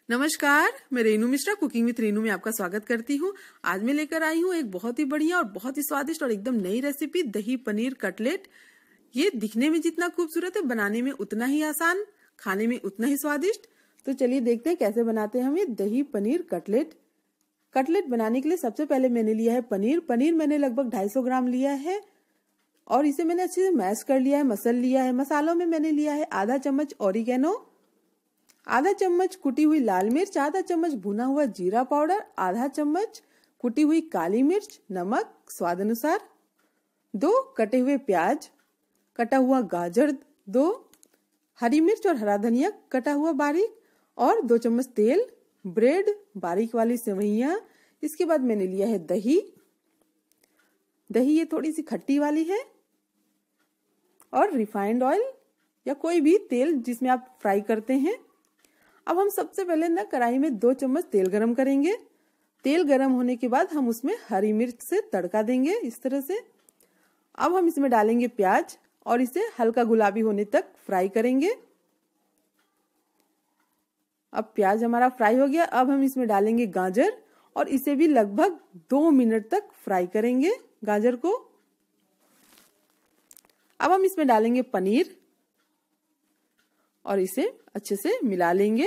नमस्कार, मैं Renu Mishra cooking with Renu में आपका स्वागत करती हूँ। आज मैं लेकर आई हूँ एक बहुत ही बढ़िया और बहुत ही स्वादिष्ट और एकदम नई रेसिपी, दही पनीर कटलेट। ये दिखने में जितना खूबसूरत है, बनाने में उतना ही आसान, खाने में उतना ही स्वादिष्ट। तो चलिए देखते हैं कैसे बनाते हैं हम ये दही पनीर कटलेट। कटलेट बनाने के लिए सबसे पहले मैंने लिया है पनीर मैंने लगभग 250 ग्राम लिया है और इसे मैंने अच्छे से मैश कर लिया है, मसल लिया है। मसालों में मैंने लिया है आधा चम्मच ऑरिगेनो, आधा चम्मच कुटी हुई लाल मिर्च, आधा चम्मच भुना हुआ जीरा पाउडर, आधा चम्मच कुटी हुई काली मिर्च, नमक स्वाद अनुसार, 2 कटे हुए प्याज, कटा हुआ गाजर 2, हरी मिर्च और हरा धनिया कटा हुआ बारीक और 2 चम्मच तेल, ब्रेड, बारीक वाली सेवइयां। इसके बाद मैंने लिया है दही ये थोड़ी सी खट्टी वाली है और रिफाइंड ऑयल या कोई भी तेल जिसमें आप फ्राई करते हैं। अब हम सबसे पहले ना कढ़ाई में 2 चम्मच तेल गरम करेंगे। तेल गरम होने के बाद हम उसमें हरी मिर्च से तड़का देंगे इस तरह से। अब हम इसमें डालेंगे प्याज और इसे हल्का गुलाबी होने तक फ्राई करेंगे। अब प्याज हमारा फ्राई हो गया। अब हम इसमें डालेंगे गाजर और इसे भी लगभग 2 मिनट तक फ्राई करेंगे गाजर को। अब हम इसमें डालेंगे पनीर और इसे अच्छे से मिला लेंगे।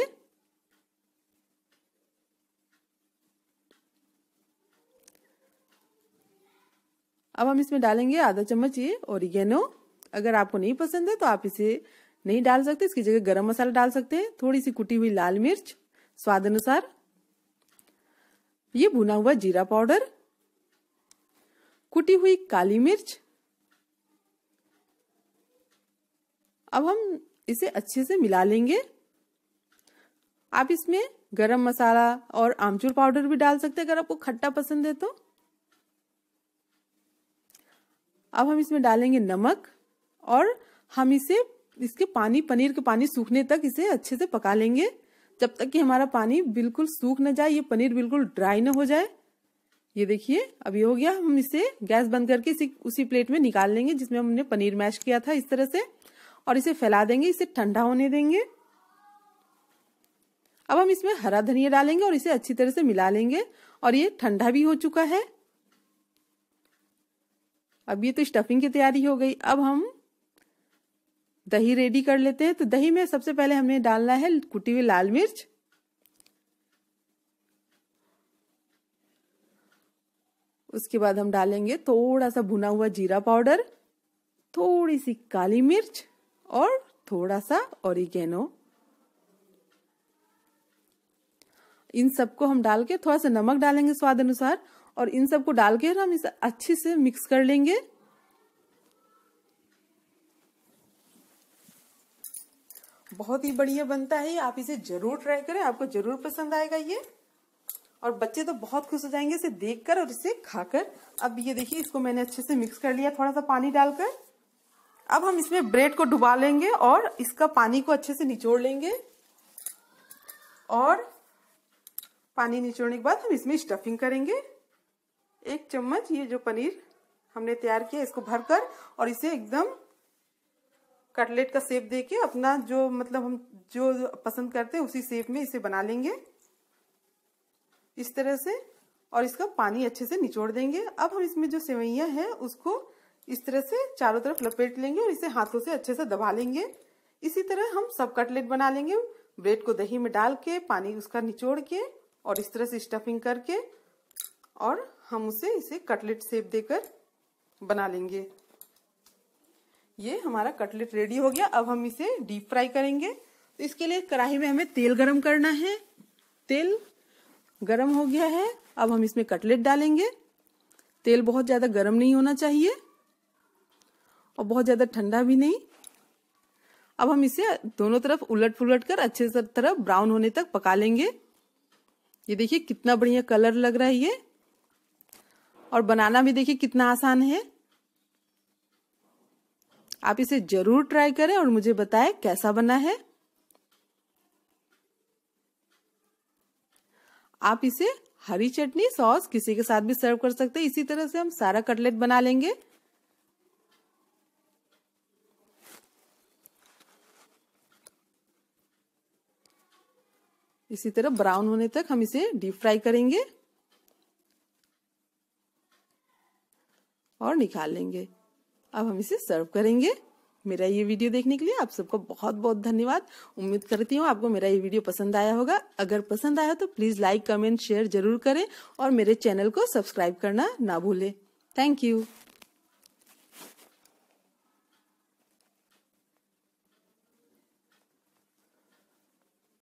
अब हम इसमें डालेंगे आधा चम्मच ये ओरिगेनो। अगर आपको नहीं पसंद है तो आप इसे नहीं डाल सकते, इसकी जगह गरम मसाला डाल सकते हैं। थोड़ी सी कुटी हुई लाल मिर्च स्वाद अनुसार, ये भुना हुआ जीरा पाउडर, कुटी हुई काली मिर्च। अब हम इसे अच्छे से मिला लेंगे। आप इसमें गरम मसाला और आमचूर पाउडर भी डाल सकते हैं अगर आपको खट्टा पसंद है तो। अब हम इसमें डालेंगे नमक और हम इसके पनीर के पानी सूखने तक इसे अच्छे से पका लेंगे, जब तक कि हमारा पानी बिल्कुल सूख न जाए, ये पनीर बिल्कुल ड्राई न हो जाए। ये देखिए अभी हो गया। हम इसे गैस बंद करके उसी प्लेट में निकाल लेंगे जिसमें हमने पनीर मैश किया था इस तरह से, और इसे फैला देंगे, इसे ठंडा होने देंगे। अब हम इसमें हरा धनिया डालेंगे और इसे अच्छी तरह से मिला लेंगे और ये ठंडा भी हो चुका है। अब ये तो स्टफिंग की तैयारी हो गई। अब हम दही रेडी कर लेते हैं। तो दही में सबसे पहले हमने डालना है कुटी हुई लाल मिर्च, उसके बाद हम डालेंगे थोड़ा सा भुना हुआ जीरा पाउडर, थोड़ी सी काली मिर्च और थोड़ा सा ऑरिगेनो। इन सबको हम डाल के थोड़ा सा नमक डालेंगे स्वाद अनुसार और इन सबको डाल के हम इसे अच्छे से मिक्स कर लेंगे। बहुत ही बढ़िया बनता है, आप इसे जरूर ट्राई करें, आपको जरूर पसंद आएगा ये। और बच्चे तो बहुत खुश हो जाएंगे इसे देखकर और इसे खाकर। अब ये देखिए इसको मैंने अच्छे से मिक्स कर लिया थोड़ा सा पानी डालकर। अब हम इसमें ब्रेड को डुबा लेंगे और इसका पानी को अच्छे से निचोड़ लेंगे और पानी निचोड़ने के बाद हम इसमें स्टफिंग करेंगे। 1 चम्मच ये जो पनीर हमने तैयार किया इसको भरकर और इसे एकदम कटलेट का शेप देके अपना जो हम जो पसंद करते हैं उसी शेप में इसे बना लेंगे इस तरह से, और इसका पानी अच्छे से निचोड़ देंगे। अब हम इसमें जो सेवइयां हैं उसको इस तरह से चारों तरफ लपेट लेंगे और इसे हाथों से अच्छे से दबा लेंगे। इसी तरह हम सब कटलेट बना लेंगे। ब्रेड को दही में डाल के पानी उसका निचोड़ के और इस तरह से स्टफिंग करके और हम इसे कटलेट शेप देकर बना लेंगे। ये हमारा कटलेट रेडी हो गया। अब हम इसे डीप फ्राई करेंगे। तो इसके लिए कढ़ाई में हमें तेल गरम करना है। तेल गरम हो गया है। अब हम इसमें कटलेट डालेंगे। तेल बहुत ज्यादा गरम नहीं होना चाहिए और बहुत ज्यादा ठंडा भी नहीं। अब हम इसे दोनों तरफ उलट पुलट कर अच्छे से तरफ ब्राउन होने तक पका लेंगे। ये देखिए कितना बढ़िया कलर लग रहा है ये, और बनाना भी देखिए कितना आसान है। आप इसे जरूर ट्राई करें और मुझे बताएं कैसा बना है। आप इसे हरी चटनी सॉस किसी के साथ भी सर्व कर सकते हैं। इसी तरह से हम सारा कटलेट बना लेंगे। इसी तरह ब्राउन होने तक हम इसे डीप फ्राई करेंगे और निकाल लेंगे। अब हम इसे सर्व करेंगे। मेरा ये वीडियो देखने के लिए आप सबको बहुत बहुत धन्यवाद। उम्मीद करती हूँ आपको मेरा ये वीडियो पसंद आया होगा। अगर पसंद आया तो प्लीज लाइक, कमेंट, शेयर जरूर करें और मेरे चैनल को सब्सक्राइब करना ना भूलें। Thank you.